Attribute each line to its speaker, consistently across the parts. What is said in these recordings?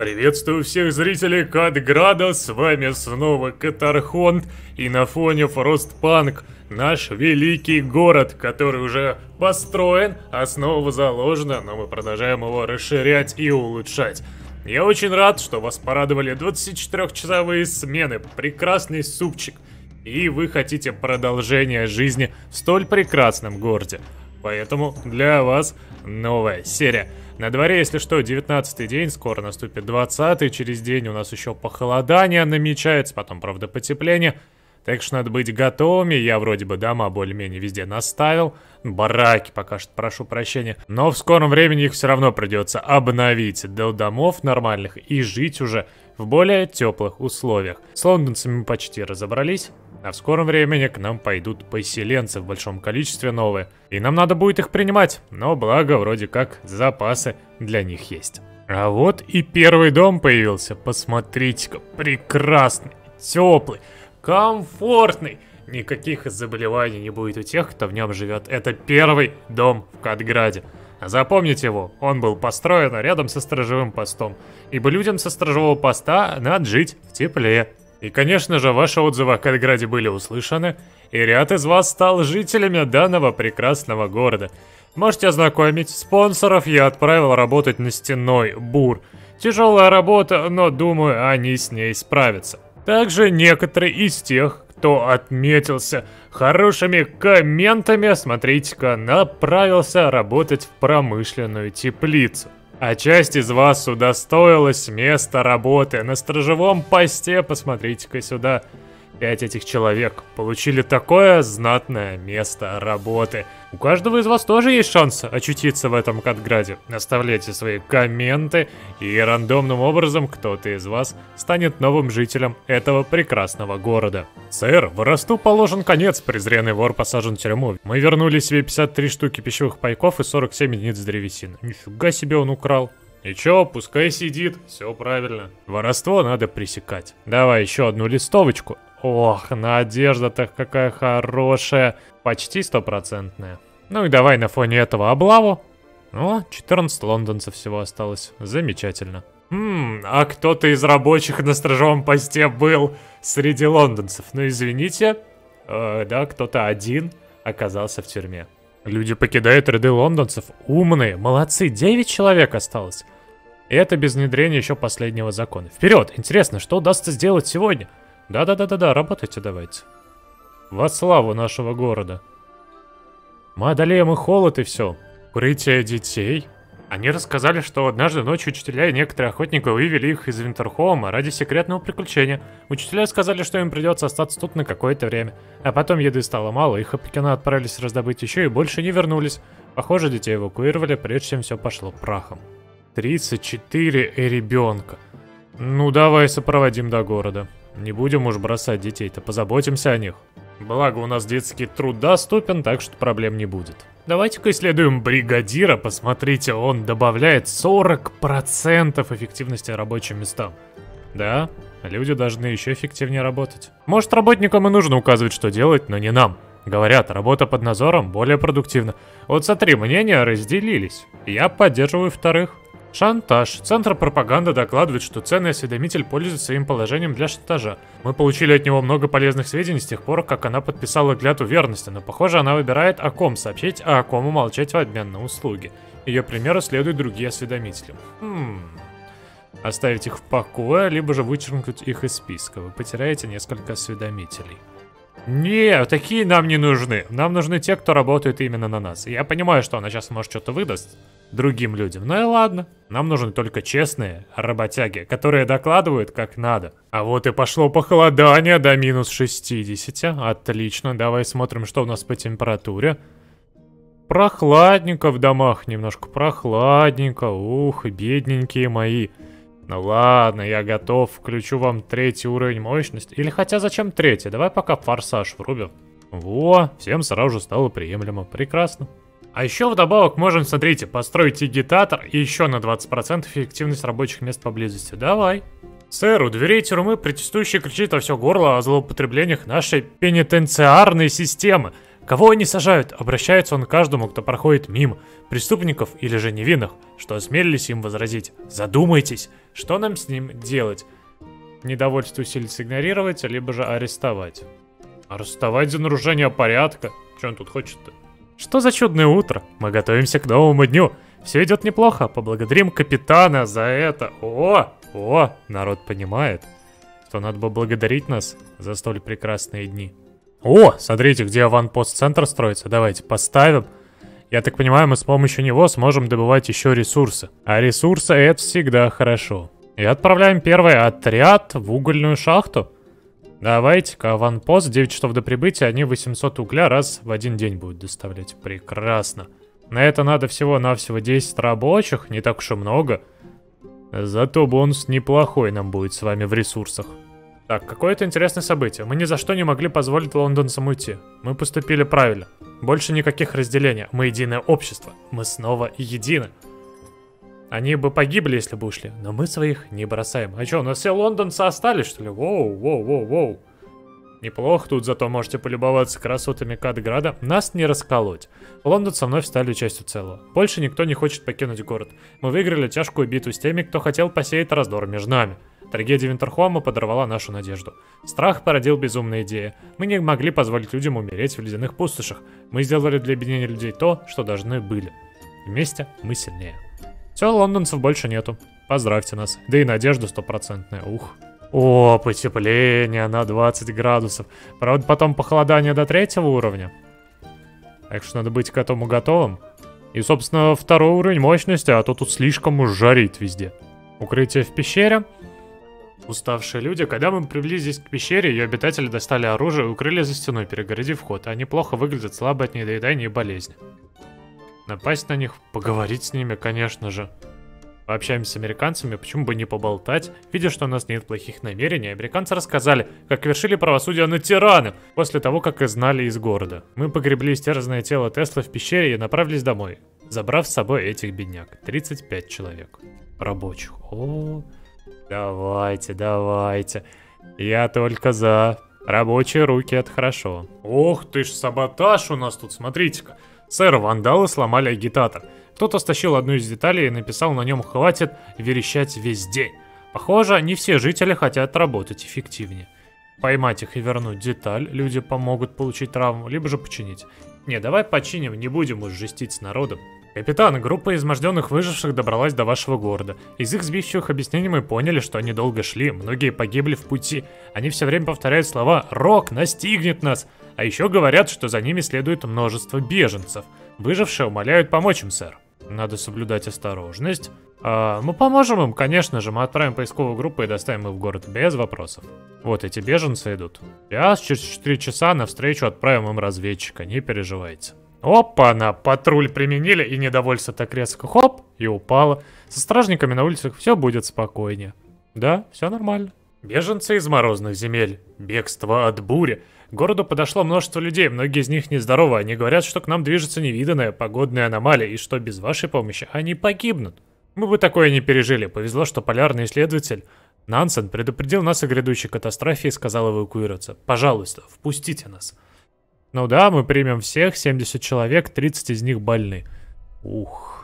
Speaker 1: Приветствую всех зрителей Катграда, с вами снова Катархонт, и на фоне Фростпанк, наш великий город, который уже построен, основа заложена, но мы продолжаем его расширять и улучшать. Я очень рад, что вас порадовали 24-часовые смены, прекрасный супчик, и вы хотите продолжения жизни в столь прекрасном городе. Поэтому для вас новая серия. На дворе, если что, 19-й день, скоро наступит 20-й, через день у нас еще похолодание намечается, потом, правда, потепление. Так что надо быть готовыми, я вроде бы дома более-менее везде наставил, бараки пока что, прошу прощения. Но в скором времени их все равно придется обновить до домов нормальных и жить уже в более теплых условиях. С лондонцами мы почти разобрались. А в скором времени к нам пойдут поселенцы в большом количестве новые. И нам надо будет их принимать. Но благо, вроде как, запасы для них есть. А вот и первый дом появился. Посмотрите-ка, прекрасный, теплый, комфортный. Никаких заболеваний не будет у тех, кто в нем живет. Это первый дом в Катграде. Запомните его, он был построен рядом со сторожевым постом. Ибо людям со сторожевого поста надо жить в тепле. И, конечно же, ваши отзывы о Катграде были услышаны, и ряд из вас стал жителями данного прекрасного города. Можете ознакомить, спонсоров я отправил работать на стенной бур. Тяжелая работа, но думаю, они с ней справятся. Также некоторые из тех, кто отметился хорошими комментами, смотрите-ка, направился работать в промышленную теплицу. А часть из вас удостоилась места работы на сторожевом посте. Посмотрите-ка сюда. 5 этих человек получили такое знатное место работы. У каждого из вас тоже есть шанс очутиться в этом Катграде. Оставляйте свои комменты, и рандомным образом кто-то из вас станет новым жителем этого прекрасного города. Сэр, воросту положен конец, презренный вор посажен в тюрьму. Мы вернули себе 53 штуки пищевых пайков и 47 единиц древесины. Нифига себе он украл. И чё, пускай сидит, все правильно. Воровство надо пресекать. Давай еще одну листовочку. Ох, надежда-то какая хорошая. Почти стопроцентная. Ну и давай на фоне этого облаву. О, 14 лондонцев всего осталось. Замечательно. А кто-то из рабочих на сторожевом посте был среди лондонцев. Ну извините. Да, кто-то один оказался в тюрьме. Люди покидают ряды лондонцев. Умные, молодцы, 9 человек осталось. И это без внедрения еще последнего закона. Вперед! Интересно, что удастся сделать сегодня? Да-да-да-да-да, работайте давайте. Во славу нашего города. Мы одолеем и холод, и все. Укрытие детей. Они рассказали, что однажды ночью учителя и некоторые охотники вывели их из Винтерхолма ради секретного приключения. Учителя сказали, что им придется остаться тут на какое-то время. А потом еды стало мало, их опекуны отправились раздобыть еще и больше не вернулись. Похоже, детей эвакуировали, прежде чем все пошло прахом. 34 ребенка. Ну давай сопроводим до города. Не будем уж бросать детей-то, позаботимся о них. Благо у нас детский труд доступен, так что проблем не будет. Давайте-ка исследуем бригадира. Посмотрите, он добавляет 40% эффективности рабочим местам. Да, люди должны еще эффективнее работать. Может, работникам и нужно указывать, что делать, но не нам. Говорят, работа под надзором более продуктивна. Вот смотри, мнения разделились. Я поддерживаю вторых. Шантаж. Центр пропаганды докладывает, что ценный осведомитель пользуется своим положением для шантажа. Мы получили от него много полезных сведений с тех пор, как она подписала клятву верности, но похоже, она выбирает, о ком сообщить, а о ком умолчать в обмен на услуги. Ее примеру следуют другие осведомители. Оставить их в покое, либо же вычеркнуть их из списка. Вы потеряете несколько осведомителей. Не, такие нам не нужны. Нам нужны те, кто работает именно на нас. Я понимаю, что она сейчас может что-то выдаст другим людям. Ну и ладно. Нам нужны только честные работяги, которые докладывают как надо. А вот и пошло похолодание до минус 60. Отлично, давай смотрим, что у нас по температуре. Прохладненько в домах, немножко прохладненько. Ух, бедненькие мои. Ну ладно, я готов, включу вам 3-й уровень мощности. Или хотя зачем 3-й? Давай пока форсаж врубим. Во, всем сразу же стало приемлемо. Прекрасно. А еще вдобавок можем, смотрите, построить агитатор и еще на 20% эффективность рабочих мест поблизости. Давай. Сэр, у дверей тюрьмы протестующий кричит во все горло о злоупотреблениях нашей пенитенциарной системы. Кого они сажают? Обращается он к каждому, кто проходит мимо. Преступников или же невинных, что осмелились им возразить. Задумайтесь, что нам с ним делать? Недовольство усилится игнорировать, либо же арестовать. Арестовать за нарушение порядка? Что он тут хочет-то? Что за чудное утро? Мы готовимся к новому дню. Все идет неплохо. Поблагодарим капитана за это. О, народ понимает, что надо бы благодарить нас за столь прекрасные дни. О, смотрите, где аванпост-центр строится. Давайте поставим. Я так понимаю, мы с помощью него сможем добывать еще ресурсы. А ресурсы — это всегда хорошо. И отправляем первый отряд в угольную шахту. Давайте-ка, аванпост, 9 часов до прибытия, они 800 угля раз в один день будут доставлять. Прекрасно. На это надо всего-навсего 10 рабочих, не так уж и много. Зато бонус неплохой нам будет с вами в ресурсах. Так, какое-то интересное событие. Мы ни за что не могли позволить лондонцам уйти. Мы поступили правильно. Больше никаких разделений. Мы единое общество. Мы снова едины. Они бы погибли, если бы ушли, но мы своих не бросаем. А что, у нас все лондонцы остались, что ли? Воу. Неплохо тут, зато можете полюбоваться красотами Кадграда. Нас не расколоть. Лондонцы вновь стали частью целого. Больше никто не хочет покинуть город. Мы выиграли тяжкую битву с теми, кто хотел посеять раздор между нами. Трагедия Винтерхолма подорвала нашу надежду. Страх породил безумные идеи. Мы не могли позволить людям умереть в ледяных пустошах. Мы сделали для объединения людей то, что должны были. Вместе мы сильнее. Все, лондонцев больше нету. Поздравьте нас. Да и надежда стопроцентная. Ух. О, потепление на 20 градусов. Правда, потом похолодание до 3-го уровня. Так что надо быть к этому готовым. И, собственно, 2-й уровень мощности, а то тут слишком уж жарит везде. Укрытие в пещере. Уставшие люди. Когда мы приблизились к пещере, ее обитатели достали оружие и укрыли за стеной, перегородив вход. Они плохо выглядят, слабы от недоедания и болезни. Напасть на них, поговорить с ними, конечно же. Пообщаемся с американцами, почему бы не поболтать. Видя, что у нас нет плохих намерений, американцы рассказали, как вершили правосудие над тираном после того, как изгнали из города. Мы погребли истерзанное тело Теслы в пещере и направились домой, забрав с собой этих бедняк. 35 человек. Рабочих. О, давайте. Я только за. Рабочие руки — это хорошо. Ох ты ж, саботаж у нас тут, смотрите-ка. Сэр, вандалы сломали агитатор. Кто-то стащил одну из деталей и написал на нем «Хватит верещать весь день». Похоже, не все жители хотят работать эффективнее. Поймать их и вернуть деталь, люди помогут получить травму, либо же починить. Не, давай починим, не будем уж жестить с народом. Капитан, группа изможденных выживших добралась до вашего города. Из их сбивчивых объяснений мы поняли, что они долго шли, многие погибли в пути. Они все время повторяют слова «Рок настигнет нас!», а еще говорят, что за ними следует множество беженцев. Выжившие умоляют помочь им, сэр. Надо соблюдать осторожность. Мы поможем им, конечно же, мы отправим поисковую группу и доставим их в город без вопросов. Вот эти беженцы идут. Сейчас, через 4 часа навстречу отправим им разведчика, не переживайте. Опа-на, патруль применили, и недовольство так резко хоп, и упало. Со стражниками на улицах все будет спокойнее. Да, все нормально. Беженцы из морозных земель. Бегство от бури. К городу подошло множество людей, многие из них нездоровы. Они говорят, что к нам движется невиданная погодная аномалия, и что без вашей помощи они погибнут. Мы бы такое не пережили. Повезло, что полярный исследователь Нансен предупредил нас о грядущей катастрофе и сказал эвакуироваться. Пожалуйста, впустите нас. Ну да, мы примем всех, 70 человек, 30 из них больны. Ух,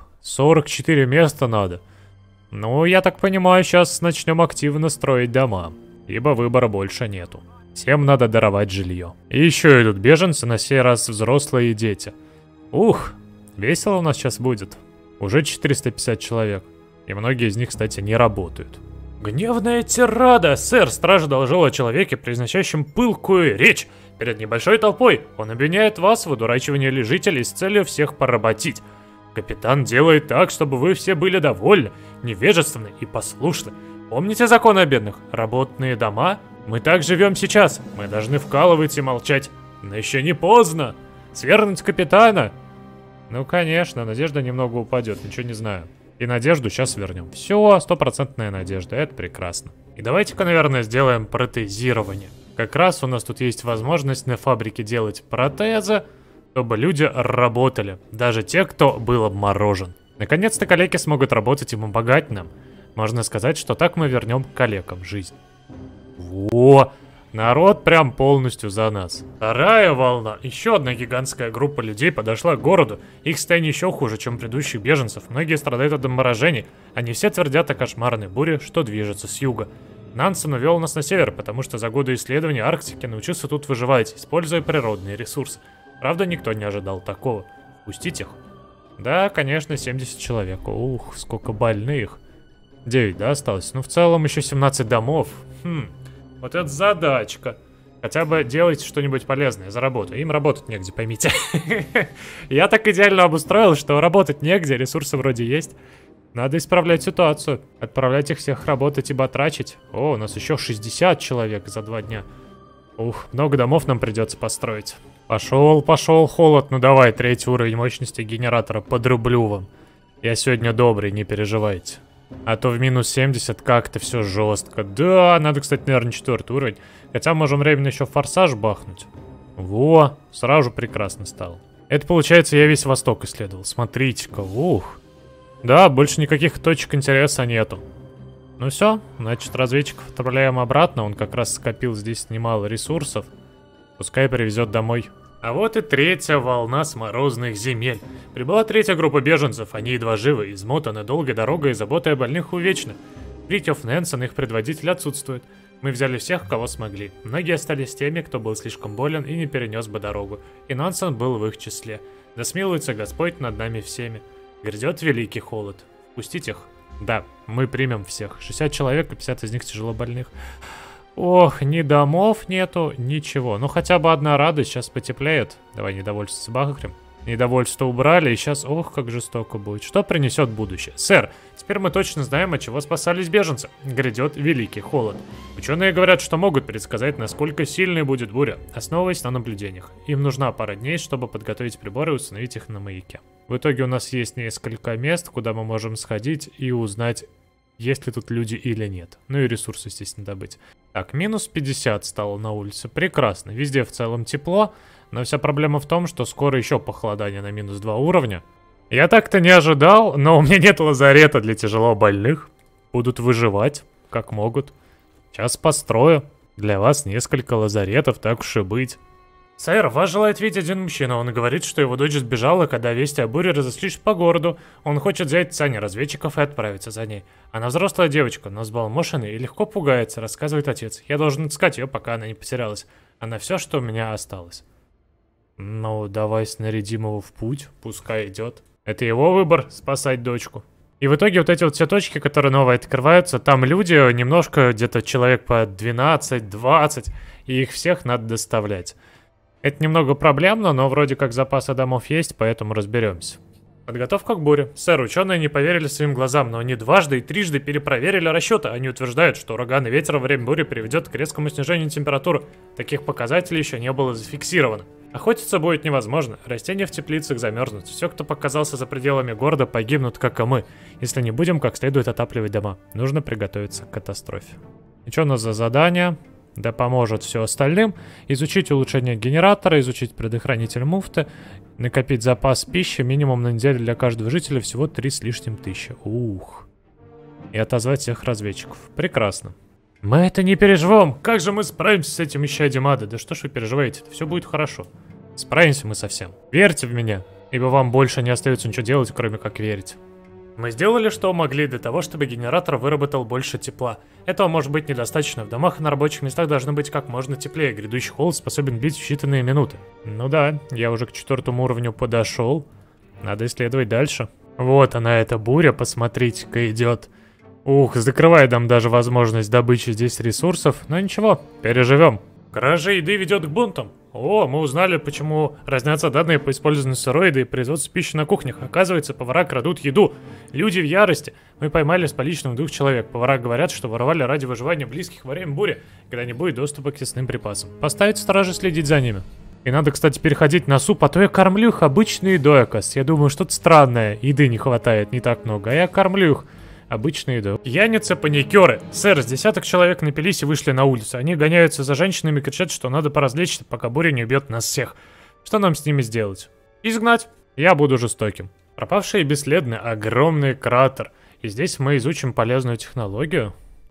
Speaker 1: 44 места надо. Ну, я так понимаю, сейчас начнем активно строить дома, ибо выбора больше нету. Всем надо даровать жилье. И еще идут беженцы, на сей раз взрослые и дети. Ух, весело у нас сейчас будет. Уже 450 человек. И многие из них, кстати, не работают. Гневная тирада! Сэр, стража доложил о человеке, произносящем пылкую речь. Перед небольшой толпой он обвиняет вас в одурачивании жителей с целью всех поработить. Капитан делает так, чтобы вы все были довольны, невежественны и послушны. Помните закон о бедных? Работные дома? Мы так живем сейчас. Мы должны вкалывать и молчать. Но еще не поздно. Свергнуть капитана? Ну, конечно, надежда немного упадет, ничего не знаю. И надежду сейчас вернем. Все, стопроцентная надежда, это прекрасно. И давайте-ка, наверное, сделаем протезирование. Как раз у нас тут есть возможность на фабрике делать протезы, чтобы люди работали. Даже те, кто был обморожен. Наконец-то калеки смогут работать и помогать нам. Можно сказать, что так мы вернем калекам жизнь. Во! Народ прям полностью за нас. Вторая волна. Еще одна гигантская группа людей подошла к городу. Их состояние еще хуже, чем предыдущих беженцев. Многие страдают от обморожений. Они все твердят о кошмарной буре, что движется с юга. Нансен увел нас на север, потому что за годы исследования Арктики научился тут выживать, используя природные ресурсы. Правда, никто не ожидал такого. Пустить их? Да, конечно, 70 человек. Ух, сколько больных. 9, да, осталось? Ну, в целом еще 17 домов. Вот это задачка. Хотя бы делайте что-нибудь полезное за работу. Им работать негде, поймите. Я так идеально обустроил, что работать негде, ресурсы вроде есть. Надо исправлять ситуацию. Отправлять их всех работать и батрачить. О, у нас еще 60 человек за 2 дня. Ух, много домов нам придется построить. Пошел холод. Ну давай, 3-й уровень мощности генератора. Подрублю вам. Я сегодня добрый, не переживайте. А то в минус 70 как-то все жестко. Да, надо, кстати, наверное, 4-й уровень. Хотя можем временно еще форсаж бахнуть. Во, сразу прекрасно стало. Это получается, я весь восток исследовал. Смотрите-ка, ух. Да, больше никаких точек интереса нету. Ну все, значит, разведчиков отправляем обратно. Он как раз скопил здесь немало ресурсов. Пускай привезет домой. А вот и 3-я волна с морозных земель. Прибыла 3-я группа беженцев. Они едва живы, измотаны долгой дорогой и заботой о больных увечно. Фритьёф Нэнсен, их предводитель, отсутствует. Мы взяли всех, кого смогли. Многие остались теми, кто был слишком болен и не перенес бы дорогу. И Нансен был в их числе. Да смилуется Господь над нами всеми. Грядет великий холод. Пустить их? Да, мы примем всех. 60 человек, и 50 из них тяжело больных. Ох, ни домов нету, ничего. Ну хотя бы одна радость, сейчас потеплеет. Давай недовольство собахрим. Недовольство убрали, и сейчас, ох, как жестоко будет. Что принесет будущее? Сэр, теперь мы точно знаем, от чего спасались беженцы. Грядет великий холод. Ученые говорят, что могут предсказать, насколько сильной будет буря, основываясь на наблюдениях. Им нужна пара дней, чтобы подготовить приборы и установить их на маяке. В итоге у нас есть несколько мест, куда мы можем сходить и узнать, есть ли тут люди или нет. Ну и ресурсы, естественно, добыть. Так, минус 50 стало на улице. Прекрасно. Везде в целом тепло. Но вся проблема в том, что скоро еще похолодание на минус 2 уровня. Я так-то не ожидал, но у меня нет лазарета для тяжело больных. Будут выживать, как могут. Сейчас построю. Для вас несколько лазаретов, так уж и быть. Сэр, вас желает видеть один мужчина. Он говорит, что его дочь сбежала, когда вести о буре разошлись по городу. Он хочет взять сани разведчиков и отправиться за ней. Она взрослая девочка, но взбалмошенная и легко пугается, рассказывает отец. Я должен искать ее, пока она не потерялась. Она все, что у меня осталось. Ну, давай снарядим его в путь, пускай идет. Это его выбор, спасать дочку. И в итоге вот эти вот все точки, которые новые открываются, там люди немножко, где-то человек по 12-20, и их всех надо доставлять. Это немного проблемно, но вроде как запасы домов есть, поэтому разберемся. Подготовка к буре. Сэр, ученые не поверили своим глазам, но они дважды и трижды перепроверили расчеты. Они утверждают, что ураган и ветер во время бури приведет к резкому снижению температуры. Таких показателей еще не было зафиксировано. Охотиться будет невозможно. Растения в теплицах замерзнут. Все, кто показался за пределами города, погибнут, как и мы, если не будем как следует отапливать дома. Нужно приготовиться к катастрофе. И что у нас за задание? Да поможет все остальным. Изучить улучшение генератора, изучить предохранитель муфты, накопить запас пищи минимум на неделю для каждого жителя, всего 3 с лишним тысячи. Ух. И отозвать всех разведчиков. Прекрасно. Мы это не переживем. Как же мы справимся с этим исчадием ада? Да что ж вы переживаете? Все будет хорошо. Справимся мы со всем. Верьте в меня, ибо вам больше не остается ничего делать, кроме как верить. Мы сделали, что могли для того, чтобы генератор выработал больше тепла. Этого может быть недостаточно. В домах и на рабочих местах должно быть как можно теплее. Грядущий холод способен бить в считанные минуты. Ну да, я уже к 4-му уровню подошел. Надо исследовать дальше. Вот она, эта буря, посмотрите-ка, идет. Ух, закрывает нам даже возможность добычи здесь ресурсов. Но ничего, переживем. Кража еды ведет к бунтам. О, мы узнали, почему разнятся данные по использованию сырой еды и производству пищи на кухнях. Оказывается, повара крадут еду. Люди в ярости. Мы поймали с поличным 2 человек. Повара говорят, что воровали ради выживания близких во время бури, когда не будет доступа к съестным припасам. Поставить стражи, следить за ними. И надо, кстати, переходить на суп, а то я кормлю их обычной едой, оказывается. Я думаю, что-то странное. Еды не хватает, не так много. А я кормлю их обычной едой. Пьяницы-паникеры. Сэр, с десяток человек напились и вышли на улицу. Они гоняются за женщинами и кричат, что надо поразвлечься, пока буря не убьет нас всех. Что нам с ними сделать? Изгнать. Я буду жестоким. Пропавший бесследно огромный кратер. И здесь мы изучим полезную технологию.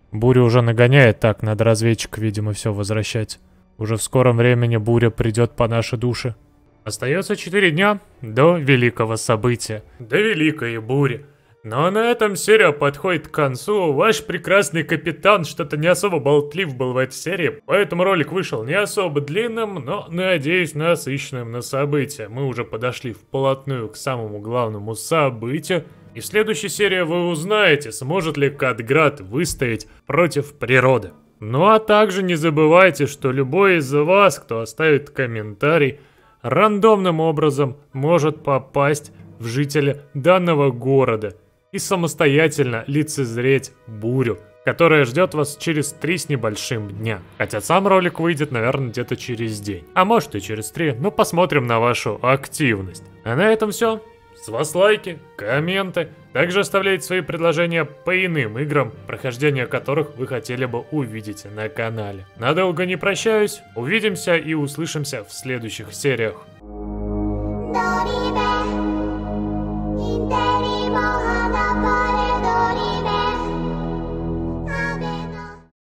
Speaker 1: Буря уже нагоняет, так, надо разведчика, видимо, все возвращать. Уже в скором времени буря придет по нашей душе. Остается 4 дня до великого события, до великой бури. Но на этом серия подходит к концу. Ваш прекрасный капитан что-то не особо болтлив был в этой серии, поэтому ролик вышел не особо длинным, но, надеюсь, насыщенным на события. Мы уже подошли вплотную к самому главному событию. И в следующей серии вы узнаете, сможет ли Катград выстоять против природы. Ну а также не забывайте, что любой из вас, кто оставит комментарий, рандомным образом может попасть в жителя данного города и самостоятельно лицезреть бурю, которая ждет вас через 3 с небольшим дня. Хотя сам ролик выйдет, наверное, где-то через день. А может и через 3, но посмотрим на вашу активность. А на этом все. С вас лайки, комменты. Также оставляйте свои предложения по иным играм, прохождение которых вы хотели бы увидеть на канале. Надолго не прощаюсь. Увидимся и услышимся в следующих сериях.